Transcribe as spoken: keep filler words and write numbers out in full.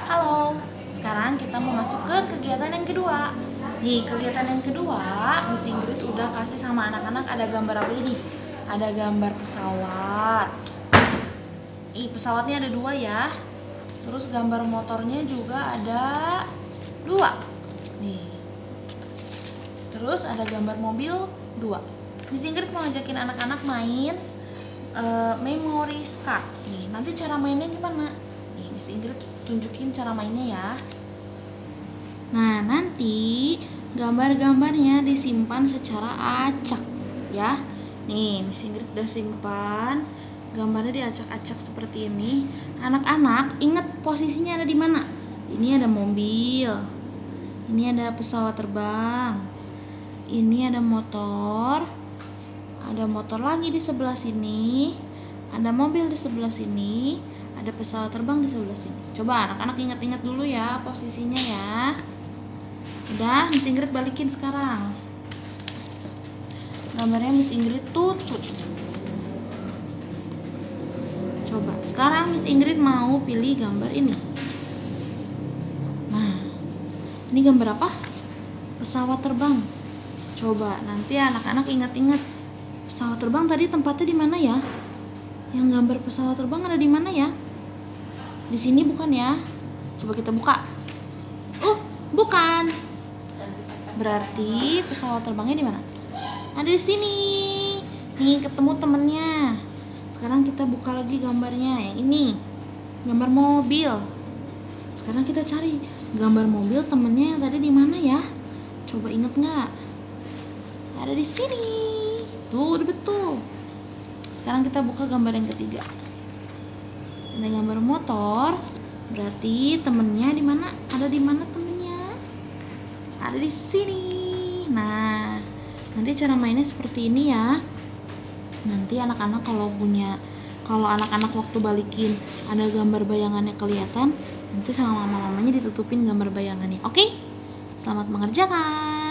Halo, sekarang kita mau masuk ke kegiatan yang kedua. Nih, kegiatan yang kedua, Miss Ingrid udah kasih sama anak-anak ada gambar apa ini? Ada gambar pesawat. Ih, pesawatnya ada dua ya. Terus gambar motornya juga ada dua. Nih. Terus ada gambar mobil dua. Miss Ingrid mau ngajakin anak-anak main uh, memory card. Nih, nanti cara mainnya gimana? Nih, Miss Ingrid tunjukin cara mainnya ya. Nah, nanti gambar-gambarnya disimpan secara acak ya. Nih, Miss Ingrid udah simpan gambarnya diacak-acak seperti ini. Anak-anak ingat posisinya ada di mana? Ini ada mobil, ini ada pesawat terbang, ini ada motor, ada motor lagi di sebelah sini, ada mobil di sebelah sini, ada pesawat terbang di sebelah sini. Coba anak-anak ingat-ingat dulu ya posisinya ya. Udah, Miss Ingrid balikin sekarang. Gambarnya Miss Ingrid tutup. Coba, sekarang Miss Ingrid mau pilih gambar ini. Nah, ini gambar apa? Pesawat terbang. Coba, nanti anak-anak ingat-ingat. Pesawat terbang tadi tempatnya di mana ya? Yang gambar pesawat terbang ada di mana ya? Di sini bukan ya? Coba kita buka. Uh, bukan. Berarti pesawat terbangnya di mana? Ada di sini. Nih, ketemu temennya. Sekarang kita buka lagi gambarnya yang ini. Gambar mobil. Sekarang kita cari gambar mobil temennya yang tadi di mana ya? Coba inget nggak? Ada di sini. Tuh, udah betul. Sekarang kita buka gambar yang ketiga. Ada gambar motor. Berarti temennya di mana? Ada di mana temennya? Ada di sini. Nah, nanti cara mainnya seperti ini ya. Nanti anak-anak kalau punya, kalau anak-anak waktu balikin ada gambar bayangannya kelihatan, nanti sama mama-mamanya ditutupin gambar bayangannya. Oke? Selamat mengerjakan.